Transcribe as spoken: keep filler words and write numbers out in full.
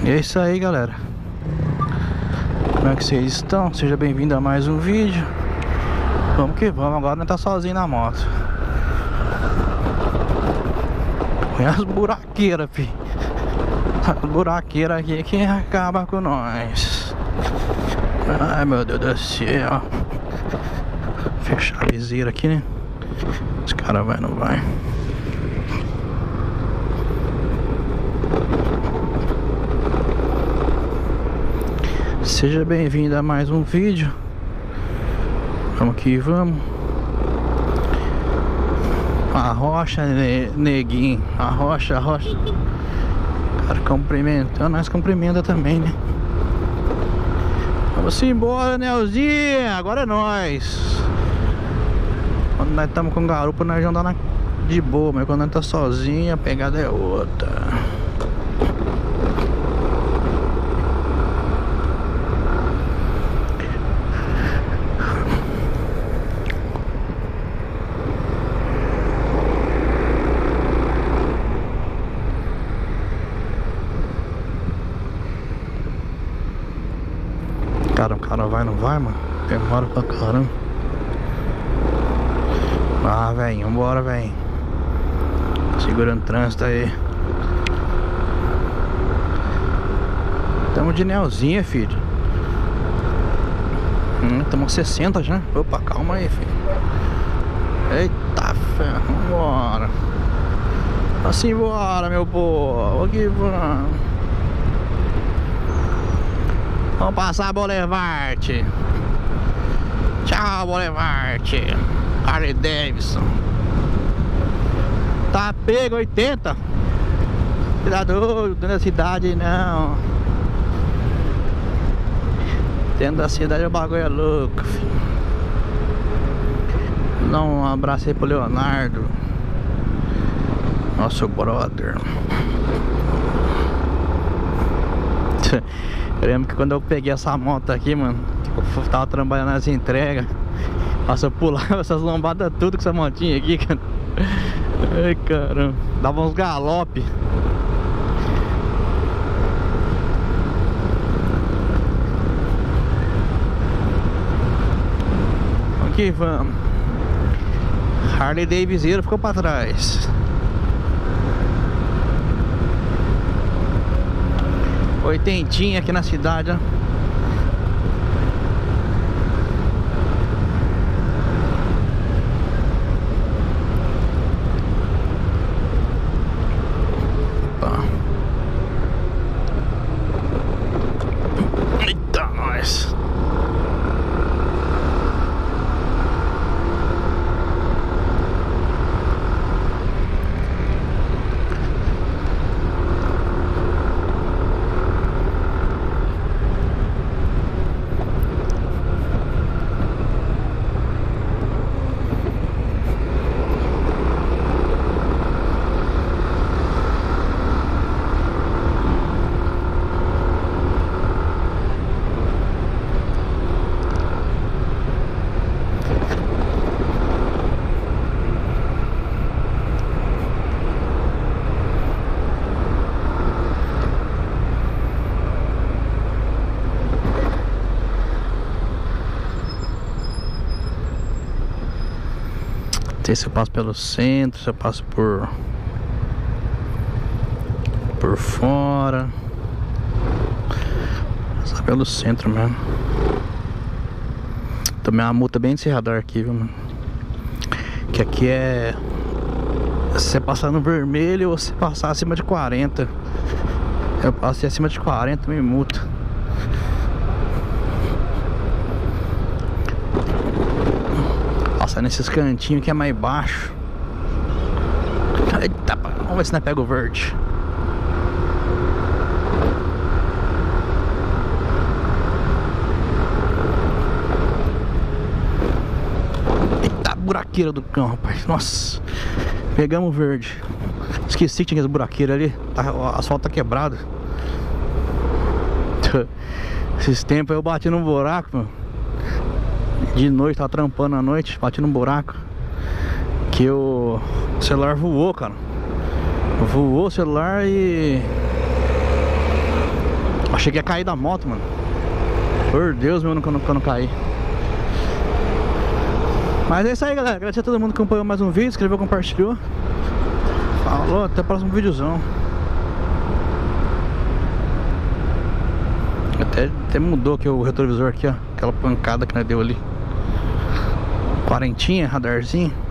E é isso aí, galera. Como é que vocês estão? Seja bem-vindo a mais um vídeo. Vamos que vamos, agora não tá sozinho na moto. Olha as buraqueiras, fi. As buraqueiras aqui que acaba com nós. Ai, meu Deus do céu. Fechar a viseira aqui, né? Esse cara vai, não vai. Seja bem-vindo a mais um vídeo. Vamos que vamos. A rocha, ne neguinho. A rocha, a rocha. Cara, cumprimentando. Nós cumprimenta também, né? Vamos embora, Nelzinha. Agora é nós. Quando nós estamos com garupa, nós já andamos de boa. Mas quando nós tá sozinho, a pegada é outra. Cara, o cara vai, não vai, mano? Demora pra caramba. Ah, velho, vambora, velho. Segurando o trânsito aí. Tamo de Nelzinha, filho. Hum, tamo com sessenta já. Opa, calma aí, filho. Eita, ferro, vambora. Assim, bora, meu povo. Aqui vamos. Vamos passar Boulevard. Tchau, Boulevard. Harley Davidson. Tá pego oitenta. Cuidado, dentro da cidade não. Dentro da cidade o bagulho é louco, filho. Dá um abraço aí pro Leonardo, nosso brother. Eu lembro que quando eu peguei essa moto aqui, mano, eu tava trabalhando nas entregas. Nossa, eu pulava essas lombadas tudo com essa motinha aqui, cara. Ai, caramba. Dava uns galope. Aqui vamos. Harley Davidson ficou pra trás. Oitentinha aqui na cidade, ó. Opa. Eita, nós. Não sei se eu passo pelo centro, se eu passo por por fora. Só pelo centro mesmo. Tomei uma multa bem nesse radar aqui, viu, mano? Que aqui é se você passar no vermelho ou se passar acima de quarenta. Eu passei acima de quarenta, me multa. Passar nesses cantinhos que é mais baixo. Eita, vamos ver se nós pega o verde. Eita, buraqueira do cão, rapaz. Nossa, pegamos o verde. Esqueci que tinha essa buraqueira ali. Tá, o asfalto tá quebrado. Esses tempos eu bati num buraco, mano. De noite, tava trampando à noite, bati num buraco. Que o celular voou, cara. Voou o celular e Achei que ia cair da moto, mano. Por Deus, meu, quando eu não caí. Mas é isso aí, galera. Agradecer a todo mundo que acompanhou mais um vídeo, inscreveu, compartilhou. Falou, até o próximo videozão. Até, até mudou aqui o retrovisor aqui, ó. Aquela pancada que nós deu ali. Quarentinha, radarzinho.